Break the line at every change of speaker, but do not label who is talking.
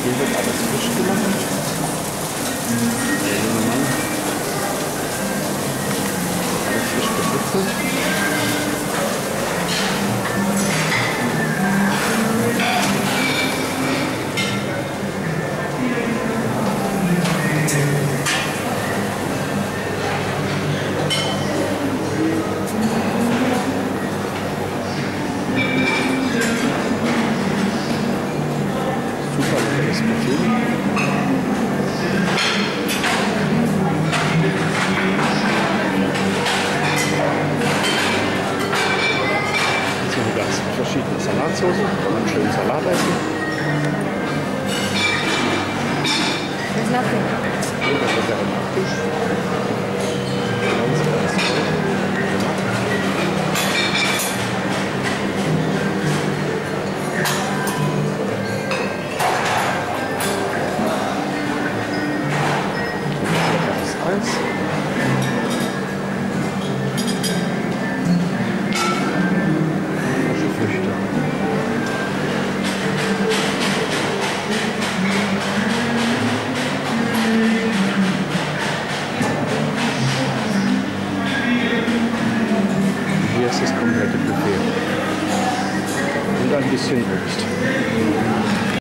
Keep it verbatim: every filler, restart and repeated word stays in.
Hier wird alles frisch gemacht. Der junge Mann. Alles frisch geputzelt. Super leckeres Buffet. Jetzt haben wir ganz verschiedene Salatsoßen. Kann man schön Salat essen.
There's nothing.
Und das ist ja ein Nachtisch. Ganz, ganz toll gemacht. Eis. Frische Früchte. Hier ist das komplette Buffet. Und ein bisschen Obst.